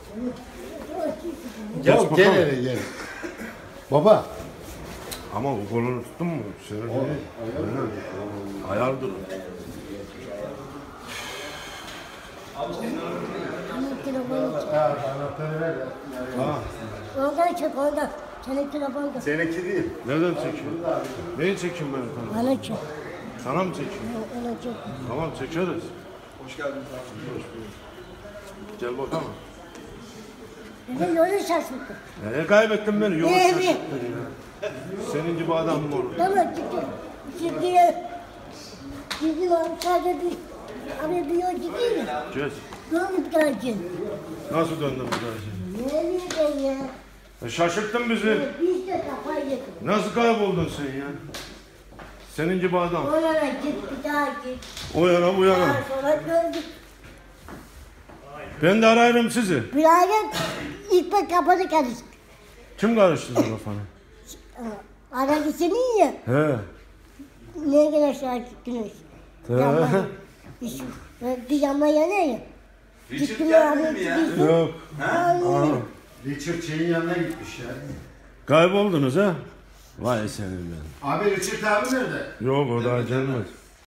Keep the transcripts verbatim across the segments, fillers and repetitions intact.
Gel, gel hele gel. Baba. Ama o kolunu tuttun mu? Şöyle ayar dur. Anahtarı ver. Ha. Ondan çek ondan. Senin telefonda. Seninki değil. Nereden çekiyorsun? Neyi çekeyim ben sana? Bana çek. Sana mı çekeyim? Ona çek. Tamam çekeriz. Hoş geldin. Hoş bulduk. Gel bakalım. Ben yolu şaşırdım. Neye kaybettin beni? Yolu Evet. şaşırttın ya. Senin gibi adam mı olur? Tamam çıktı. Şimdi bizim sadece bir abi bir yol gidiyor ya. Kes. Dönüp geleceksin. Nasıl döndün bu karşı? Ne bileyim ya. E şaşırttın bizi. Biz de kafayı yedik. Nasıl kayboldun sen ya? Senin gibi adam. Ona git bir daha git. O yana bu yana. Daha sonra döndük. Ben de ararım sizi. Birader ilk ben kapadı karışık. Kim karıştırdı kafanı? Aradı seni ya. He. Neye kadar şahit gittiniz? Yanma. Hiç. Pijama yanıyor ya. Richard gelmedi mi ya? Yok. Ha? Richard şeyin yanına gitmiş ya. Kayboldunuz ha? Vay senin ben. Abi Richard abi nerede? Yok o daha gelmez.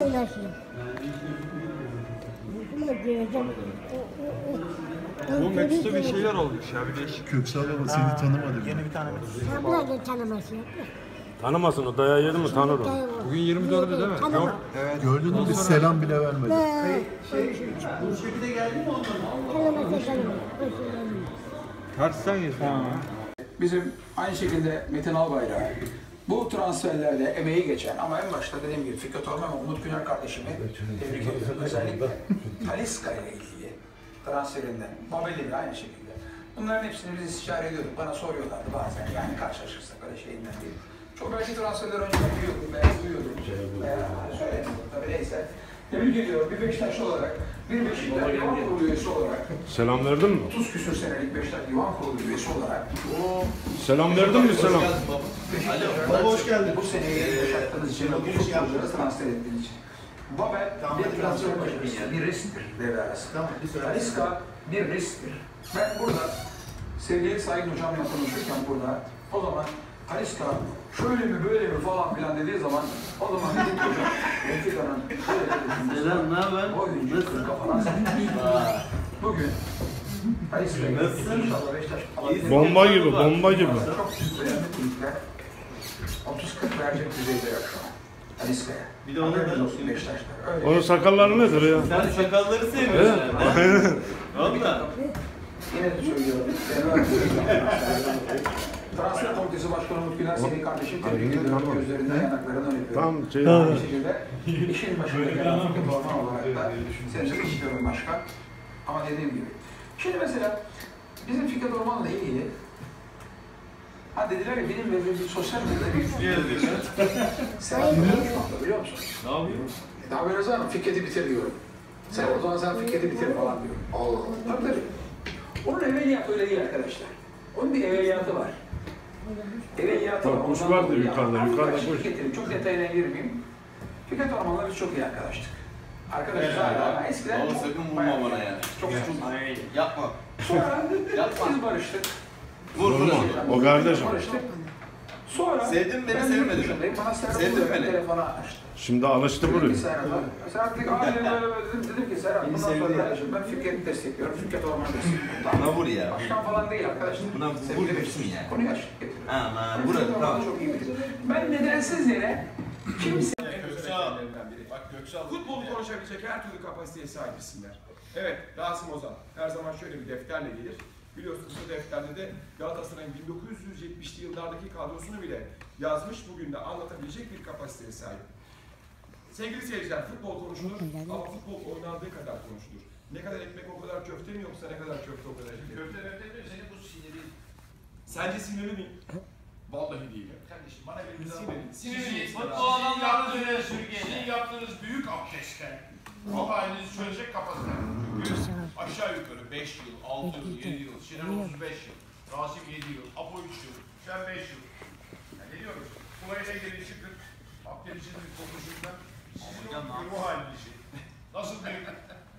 Bu Meksika bir şeyler olmuş ya, bir değişik. Köksal baba seni tanımadı. Yeni bir tane. Sen bırak tanımasın. Tanımasın o dayağı yedi mi tanır o. Bugün yirmi dördü değil mi? Yok. Gördün mü? Bir selam bile vermedi. Bu şekilde geldi mi ondan? Tanımasın tanımasın. Tersten yazıyor. Bizim aynı şekilde Metin Albayrak bu transferlerde emeği geçen ama en başta dediğim gibi Fikret Orman ve Umut Güner kardeşimi tebrik ediyorum. Özellikle Talisca ile ilgili transferinden, Mabelli de aynı şekilde. Bunların hepsini biz istişare ediyorduk. Bana soruyorlardı bazen yani karşılaşırsak öyle şeyinden değil. Çok belki transferler önceden biliyordum veya duyuyordum. Veya söylemiyordum tabii neyse. Tebrik ediyorum bir Beşiktaşlı olarak, bir Beşiktaş Divan Kurulu üyesi olarak. Selam verdin mi? otuz küsür senelik Beşiktaş Divan Kurulu üyesi olarak. Selam verdin mi selam? Baba hoş geldin. Bu seneyi yaşattığınız için, bu futbolcuları transfer ettiğiniz için. Babel bir transfer başarısı, bir risktir devre arası. Talisca bir risktir. Ben burada sevgili Sayın Hocam'la konuşurken burada o zaman Talisca şöyle mi böyle mi falan filan dediği zaman o zaman bizim hocam Benfica'nın Selam, ne haber? oyuncu kırka falan bugün Talisca'yı inşallah Beşiktaş Bomba gibi, bomba gibi. çok önemli kulüpler otuz kırk verecek düzeyde yok şu an. Talisca'ya. Bir de ona da Beşiktaşlar. Öyle. Onun sakalları nedir ya? Sen sakalları seviyorsun. Aynen. Valla. Yine de söylüyorum. Transfer Komitesi Başkanı Umut Güler senin kardeşim tebrik ediyorum. Gözlerinden yanaklarından öpüyorum. Tam şey. Aynı şekilde işin başında gelen Fikret Orman olarak da seni çok istiyorum başkan. Ama dediğim gibi. Şimdi mesela bizim Fikret Orman'la ilgili ha dediler ya benim ve bir sosyal medyada bir sen biliyor musun? Ne yapıyor? Daha böyle zaman Fikret'i bitir diyorum. Sen o zaman sen Fikret'i bitir falan diyor. Allah Allah. Tabii tabii. Onun evveliyatı öyle değil arkadaşlar. Onun bir evveliyatı var. Evveliyatı var. Kuş Ondan vardı dolayı yukarıda, yani. yukarıda Arkadaş, kuş. Fikret'in çok detayına girmeyeyim. Fikret Orman'la biz çok iyi arkadaştık. Arkadaşlar hala eskiden Baba sakın vurma bana ya. çok çok. Yapma. Sonra Yapma. biz barıştık. Vur vur. O kardeşim. Barıştık. Sonra Sevdin beni, ben sevmedin yurt mi? dışındayım. Bana Serhat Sevdin Bey beni. telefonu açtı. Şimdi alıştı Dedim ki buraya. Serhat'a, Serhat dedi ki "Aa," dedim, böyle böyle dedim, dedim ki Serhat bundan sonra kardeşim ben Fikret'i destekliyorum, Fikret Orman'ı destekliyorum. Buna vur ya. Başkan falan değil arkadaşlar. Buna vur Sevgili gitsin Beşiktaş. ya. Konuyu açık getiriyorum. Aman vur Fikret hadi Orman'ı tamam. çok iyi bilir. Ben nedensiz yere kimse... Futbolu konuşabilecek her türlü kapasiteye sahip isimler. Evet, Rasim Ozan her zaman şöyle bir defterle gelir. Biliyorsunuz bu defterde de Galatasaray'ın bin dokuz yüz yetmişli yıllardaki kadrosunu bile yazmış, bugün de anlatabilecek bir kapasiteye sahip. Sevgili seyirciler, futbol konuşulur ama futbol oynandığı kadar konuşulur. Ne kadar ekmek o kadar köfte mi yoksa ne kadar köfte o kadar ekmek? Köfte köfte mi? Senin bu siniri. Sence sinirli miyim? Vallahi değilim. Kardeşim bana bir sinirli. Sinirli. Futbol adamlarını sizin yaptığınız büyük abdestten ruh halinizi çözecek kapasite. Aşağı yukarı beş yıl, altı yıl, yedi yıl, Sinan otuz beş yıl, Rasim yedi yıl, Apo üç yıl, sen beş yıl. Ya ne diyoruz? Kulayla geri çıkın, Akdeniz'in bir konuşundan sizin o ruh halinizi nasıl bir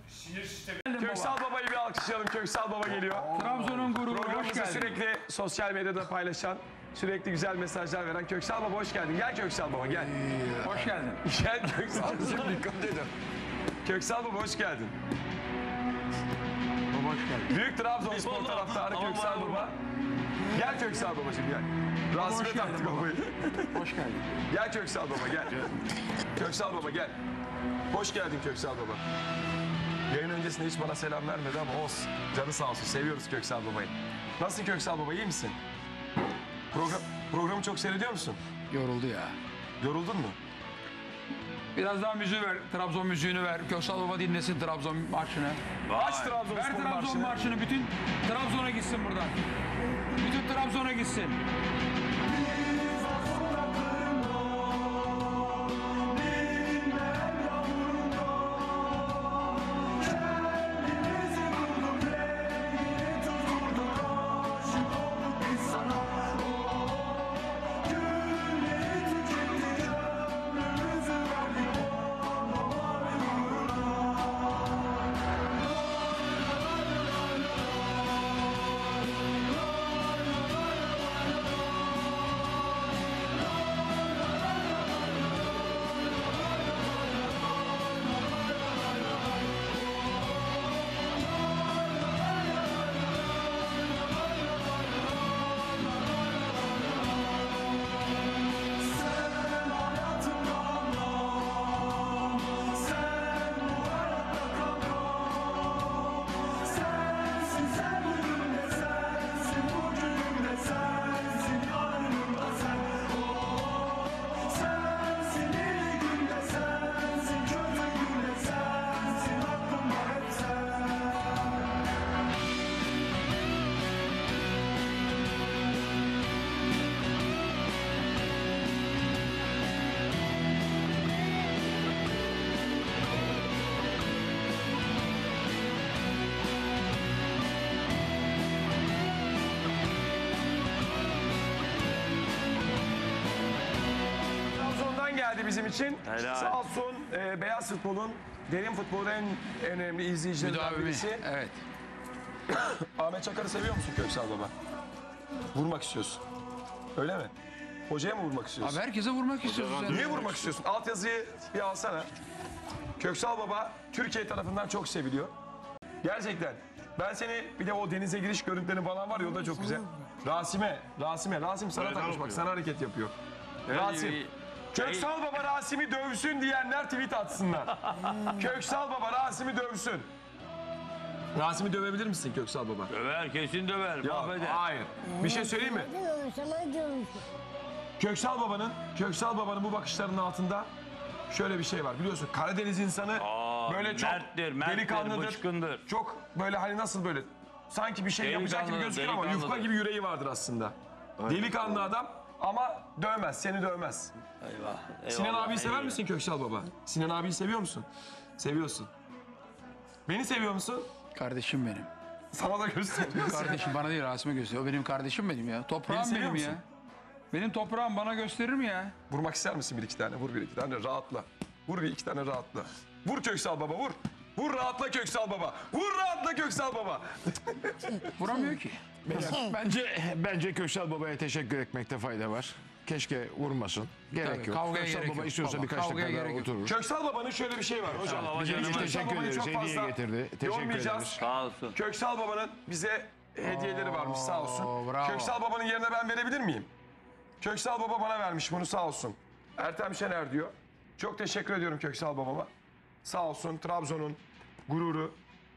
sinir sistemi. Köksal Baba'yı bir alkışlayalım. Köksal Baba geliyor. Trabzon'un gururu, hoş Programımızı geldin. sürekli sosyal medyada paylaşan, sürekli güzel mesajlar veren Köksal Baba hoş geldin. Gel Köksal Baba gel. Hoş geldin. Gel Köksal Baba. Dikkat edin. Köksal Baba hoş geldin. Baba hoş geldin. Büyük Trabzonspor taraftarı Köksal Baba. Gel Köksal Babacığım gel. Rasime taktık babayı. Hoş geldin. Gel Köksal Baba gel. Köksal Baba gel. Hoş geldin Köksal Baba. Yayın öncesinde hiç bana selam vermedi ama olsun. Canı sağ olsun. Seviyoruz Köksal Baba'yı. Nasılsın Köksal Baba? İyi misin? Program, programı çok seyrediyor musun? Yoruldu ya. Yoruldun mu? Biraz daha müziği ver, Trabzon müziğini ver. Köksal Baba dinlesin Trabzon marşını. Aç Trabzonspor Ver Trabzon marşını. marşını. Bütün Trabzon'a gitsin buradan. Bütün Trabzon'a gitsin. Trabzon'dan geldi bizim için. Sağ olsun e, beyaz futbolun, derin futbolun en önemli izleyicilerinden birisi. Evet. Ahmet Çakar'ı seviyor musun Köksal Baba? Vurmak istiyorsun. Öyle mi? Hocaya mı vurmak istiyorsun? Abi herkese vurmak istiyorsun sen. Niye vurmak istiyorsun? Altyazıyı bir alsana. Köksal Baba Türkiye tarafından çok seviliyor. Gerçekten. Ben seni bir de o denize giriş görüntüleri falan var ya o da çok güzel. Rasim'e, Rasim'e, Rasim sana takmış bak sana hareket yapıyor. Rasim. Köksal Baba Rasim'i dövsün diyenler tweet atsınlar. Köksal Baba Rasim'i dövsün. Rasim'i dövebilir misin Köksal Baba? Döver, kesin döver. Ya, Mahveder. hayır. Bir şey söyleyeyim mi? Sana diyorum. Köksal Baba'nın Köksal Baba'nın bu bakışlarının altında şöyle bir şey var. Biliyorsun Karadeniz insanı Aa, böyle çok merttir, merttir, delikanlıdır. bıçkındır. Çok böyle hani nasıl böyle sanki bir şey yapacak gibi Delikanlı, gözüküyor ama yufka delikanlıdır. gibi yüreği vardır aslında. Delikanlı adam ama dövmez, seni dövmez. Eyvah, eyvallah, Sinan abiyi sever eyvallah. misin Köksal Baba? Sinan abiyi seviyor musun? Seviyorsun. Beni seviyor musun? Kardeşim benim. Sana da gösteriyorsun. Kardeşim bana değil Rasim'e gösteriyor. O benim kardeşim benim ya. Toprağım Beni seviyor benim ya. musun? Benim toprağım bana gösterir mi ya? Vurmak ister misin bir iki tane? Vur bir iki tane rahatla. Vur bir iki tane rahatla. Vur Köksal Baba vur. Vur rahatla Köksal Baba. Vur rahatla Köksal Baba. Vuramıyor ki. Bence bence Köksal Baba'ya teşekkür etmekte fayda var. Keşke vurmasın. Gerek Tabii, yok. kavgaya Köksal gerek Baba yok. istiyorsa Baba, birkaç kavgaya dakika daha gerek yok. oturur. Köksal Baba'nın şöyle bir şey var hocam. Baba Biz canım, Köksal teşekkür Baba'yı ederiz. çok Hediye fazla getirdi. Teşekkür yormayacağız. ederiz. Sağ olsun. Köksal Baba'nın bize hediyeleri varmış sağ olsun. bravo. Köksal Baba'nın yerine ben verebilir miyim? Köksal Baba bana vermiş bunu sağ olsun. Ertem Şener diyor. Çok teşekkür ediyorum Köksal Baba'ma. Sağ olsun Trabzon'un gururu.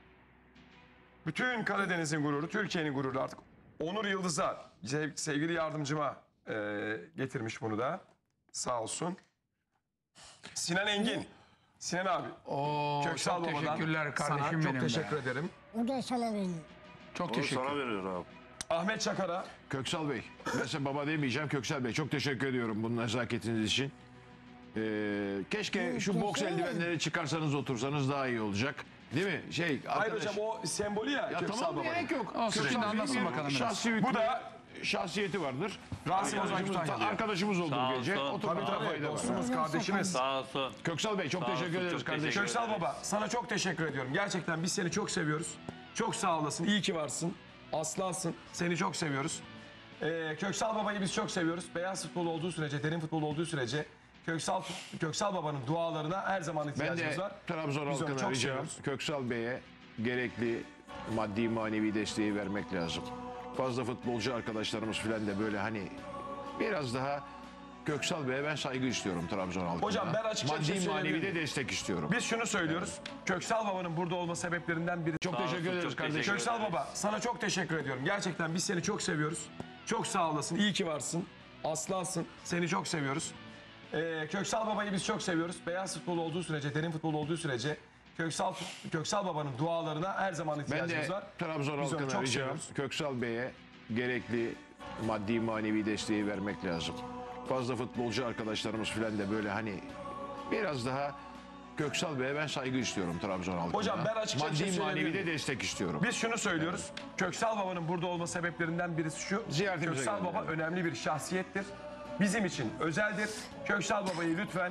Bütün Karadeniz'in gururu, Türkiye'nin gururu artık. Onur Yıldız'a, sev- sevgili yardımcıma e, getirmiş bunu da. Sağ olsun. Sinan Engin. Sinan abi. Oo, Köksal çok Baba'dan teşekkürler kardeşim sana benim çok teşekkür be. ederim. O da sana veriyor. Çok teşekkür. veriyor abi. Ahmet Çakar'a Köksal Bey. Ben size baba demeyeceğim. Köksal Bey çok teşekkür ediyorum bunun nezaketiniz için. Ee, keşke şu boks eldivenleri çıkarsanız otursanız daha iyi olacak. Değil mi? Şey Hayır arkadaş- hocam o sembolü ya, Ya Köksal tamam Baba'nın. gerek yok. Olsun, Köksal şimdi Bey anlatsın bir bakalım biraz. şahsi hükmü- Bu da bir şahsiyeti vardır. Rasim Ozan Arkadaşımız, Kütahyalı. arkadaşımız oldu Sağ bu gece. olsun. Oturma Tabii tabii fayda var. dostumuz, kardeşimiz. Sağ olsun. Köksal Bey çok Sağ teşekkür olsun, ederiz çok kardeşim. teşekkür Köksal Baba sana çok teşekkür ediyorum. Gerçekten biz seni çok seviyoruz. Çok sağ olasın. İyi ki varsın. Aslansın. Seni çok seviyoruz. Ee, Köksal Baba'yı biz çok seviyoruz. Beyaz futbol olduğu sürece, derin futbol olduğu sürece Köksal Köksal Baba'nın dualarına her zaman Ben ihtiyacımız de var. Trabzon Biz onu halkına çok ricam seviyoruz. Köksal Bey'e gerekli maddi manevi desteği vermek lazım. Fazla futbolcu arkadaşlarımız falan da böyle hani biraz daha Köksal Bey'e ben saygı istiyorum Trabzon halkına. Hocam ben açıkça bir şey maddi manevi söyleyebilir de miyim? destek istiyorum. Biz şunu söylüyoruz. Köksal Baba'nın burada olma sebeplerinden biri. Çok teşekkür olsun, ederiz çok kardeşim. teşekkür Köksal Baba sana çok teşekkür ediyorum. Gerçekten biz seni çok seviyoruz. Çok sağ olasın. İyi ki varsın. Aslansın. Seni çok seviyoruz. Ee, Köksal Baba'yı biz çok seviyoruz. Beyaz futbol olduğu sürece, derin futbol olduğu sürece Köksal Köksal Baba'nın dualarına her zaman Ben ihtiyacımız de var. Trabzon Biz onu halkına çok ricam seviyoruz. Köksal Bey'e gerekli maddi manevi desteği vermek lazım. Fazla futbolcu arkadaşlarımız falan da böyle hani biraz daha Köksal Bey'e ben saygı istiyorum Trabzon halkına. Hocam ben açıkça bir şey maddi manevi söyleyebilir de miyim? destek istiyorum. Biz şunu söylüyoruz. Köksal Baba'nın burada olma sebeplerinden birisi şu. Ziyaretimize Köksal geldi, Baba evet. önemli bir şahsiyettir. Bizim için özeldir. Köksal Baba'yı lütfen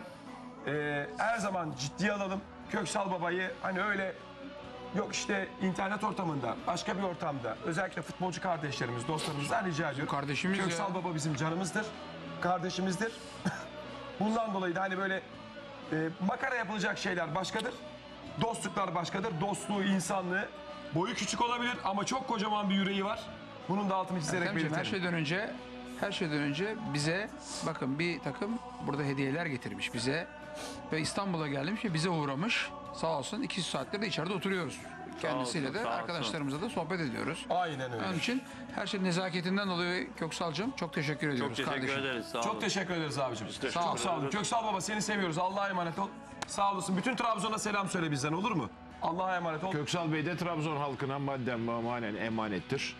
e, her zaman ciddiye alalım. Köksal Baba'yı hani öyle yok işte internet ortamında, başka bir ortamda özellikle futbolcu kardeşlerimiz, dostlarımızdan rica ediyorum. Kardeşimiz ya. Köksal Baba bizim canımızdır. Kardeşimizdir. Bundan dolayı da hani böyle e, makara yapılacak şeyler başkadır. Dostluklar başkadır. Dostluğu, insanlığı boyu küçük olabilir ama çok kocaman bir yüreği var. Bunun da altını çizerek Ertemciğim, her belirtelim. şeyden önce her şeyden önce bize bakın bir takım burada hediyeler getirmiş bize ve İstanbul'a gelmiş ve bize uğramış. Sağ olsun iki saattir de içeride oturuyoruz. Kendisiyle olsun, de sağ olsun. arkadaşlarımızla da sohbet ediyoruz. Aynen öyle. Onun için her şey nezaketinden dolayı Köksal'cığım çok teşekkür ediyoruz Çok teşekkür kardeşim. ederiz. Sağ olun. Çok teşekkür ederiz abicim. teşekkür Çok sağ olun. ederiz. Köksal Baba seni seviyoruz. Allah'a emanet ol. Sağ olasın. Bütün Trabzon'a selam söyle bizden olur mu? Allah'a emanet ol. Köksal Bey de Trabzon halkına madden ve manen emanettir.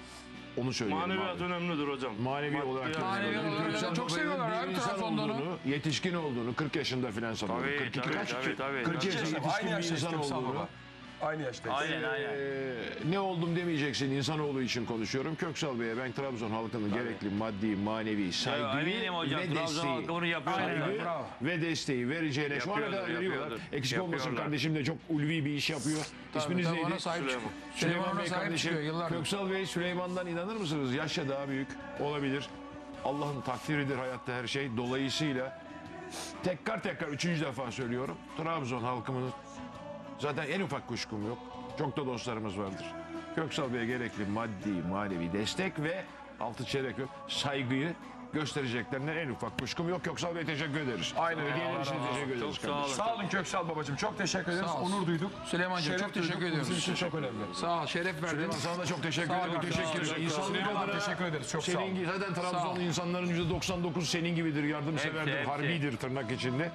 Onu söyleyelim Maneviyat abi. önemlidir hocam. Manevi olarak da Manevi önemli. olarak Köksal çok Baba'nın seviyorlar bir abi insan Trabzon'da onu. olduğunu, yetişkin olduğunu, kırk yaşında filan sanıyorum. Tabii, kırk iki tabii, kaç? tabii, tabii. kırk yaşında Yaşım, yetişkin aynı bir yaştayız insan Köksal olduğunu. Baba. Aynı yaştayız. Aynen aynen. Ee, ne oldum demeyeceksin insanoğlu için konuşuyorum. Köksal Bey'e ben Trabzon halkının gerekli maddi, manevi saygıyı eminim hocam, ve Trabzon desteği, halkı onu yapıyorlar. saygı Evet, bravo. ve desteği vereceğine şu ana Yapıyorlar, kadar veriyorlar. yapıyorlar. Eksik olmasın Yapıyorlar. kardeşim de çok ulvi bir iş yapıyor. İsminiz tabii, neydi? ona sahip Süleyman. çıkıyor. Süleyman Süleyman ona Bey sahip kardeşim. çıkıyor yıllardır. Köksal Bey Süleyman'dan inanır mısınız? Yaşça daha büyük olabilir. Allah'ın takdiridir hayatta her şey. Dolayısıyla tekrar tekrar üçüncü defa söylüyorum. Trabzon halkımın zaten en ufak kuşkum yok. Çok da dostlarımız vardır. Köksal Bey'e gerekli maddi, manevi destek ve altı çeyrek yok, saygıyı göstereceklerinden en ufak kuşkum yok. Köksal Bey teşekkür ederiz. Aynen öyle. Hediyeler için Allah razı teşekkür ederiz Çok sağ olun. kardeşim. Sağ olun Köksal Babacığım. Çok teşekkür ederiz. Sağ olsun. Onur duyduk. Süleymancığım Şeref çok teşekkür duyduk. ediyoruz. Bizim için çok önemli. Sağ ol, şeref verdin. Süleyman sana da çok teşekkür Sağ ol, ederim. sağ ol, Teşekkür sağ ol. ederim. İnsanlık Süleyman, adına teşekkür ederiz. Çok sağ senin olun. gibi zaten Sağ Trabzon ol. insanların yüzde doksan dokuz senin gibidir. Yardımseverdir, Hepsi, hepsi. harbidir tırnak içinde.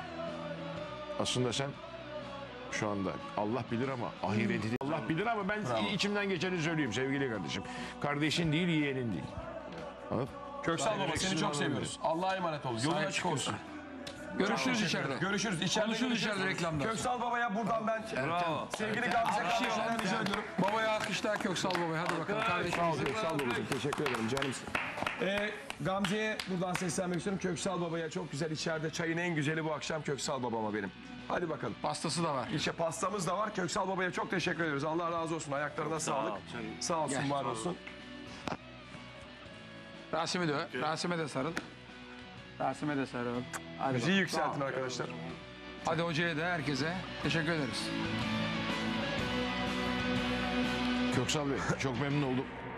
Aslında sen şu anda Allah bilir ama ahireti değil. Allah bilir ama ben içimden geçeni söyleyeyim sevgili kardeşim. Kardeşin değil, yeğenin değil. Anladın? Köksal Baba seni çok Saygı seviyoruz. Allah'a emanet ol. Yolun Sahip açık olsun. Görüşürüz içeride. Görüşürüz. İçeride Konuşuruz görüşürüz. içeride reklamda. Köksal Baba'ya buradan ben Bravo. sevgili Gamze kardeşimden rica ediyorum. Babaya alkışlar Köksal babaya. Hadi bakalım kardeşim. Köksal Babacığım teşekkür ederim canımsın. Ee, Gamze'ye buradan seslenmek istiyorum. Köksal Baba'ya çok güzel içeride çayın en güzeli bu akşam Köksal Babama benim. Hadi bakalım. Pastası da var. İşte pastamız da var. Köksal Baba'ya çok teşekkür ediyoruz. Allah razı olsun. Ayaklarına sağlık. ol, canım. Sağ olsun, Gel. var olsun. Rasim'e de, Rasim'e de sarıl. Rasim'e de sarıl. Hadi, Müziği bakalım. yükseltin arkadaşlar. Hadi hocaya da herkese teşekkür ederiz. Köksal Bey çok memnun oldum.